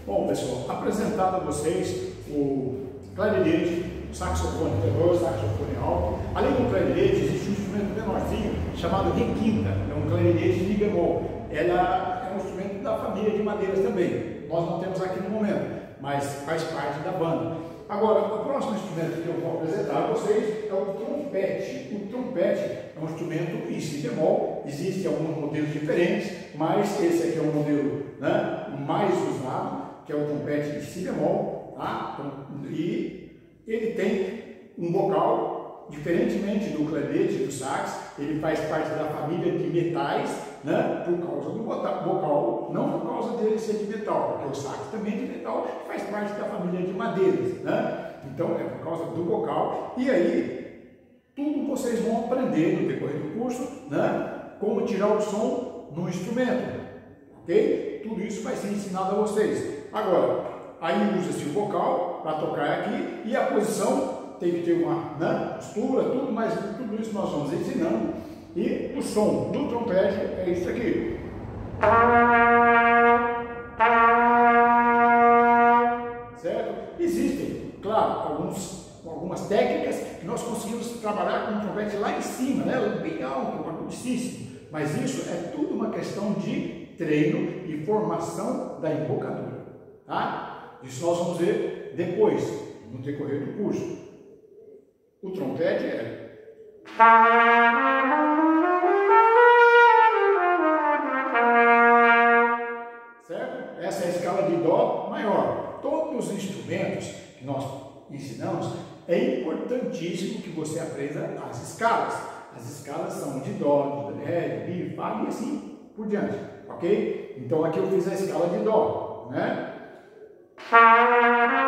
Bom, pessoal, apresentado a vocês o clarinete, o saxofone tenor, saxofone alto. Além do clarinete, existe um instrumento menorzinho chamado requinta, é um clarinete de mi bemol. Ela é um instrumento da família de madeiras também. Nós não temos aqui no momento, mas faz parte da banda. Agora, o próximo instrumento que eu vou apresentar a vocês é o trompete. O trompete é um instrumento em si bemol, existem alguns modelos diferentes, mas esse aqui é o modelo, né, mais usado, que é o trompete em si bemol, tá? E ele tem um vocal, diferentemente do clarinete e do sax, ele faz parte da família de metais, né? Por causa do vocal, não por causa dele ser de metal, porque o sax também é de metal, faz parte da família de madeiras, né? Então é por causa do vocal. E aí, tudo vocês vão aprender no decorrer do curso, né? Como tirar o som no instrumento, ok? Tudo isso vai ser ensinado a vocês. Agora, aí usa-se o vocal para tocar aqui e a posição tem que ter uma, né, postura, tudo, mas tudo isso nós vamos ensinando. E o som do trompete é isso aqui. Certo? Existem, claro, algumas técnicas que nós conseguimos trabalhar com o trompete lá em cima, né, bem alto, agudíssimo. Mas isso é tudo uma questão de treino e formação da embocadura. Tá? Isso nós vamos ver depois, no decorrer do curso. O trompete é... Certo? Essa é a escala de Dó maior. Todos os instrumentos que nós ensinamos, é importantíssimo que você aprenda as escalas. As escalas são de Dó, de Ré, de Mi, Fá e assim por diante. Ok? Então aqui eu fiz a escala de Dó, né?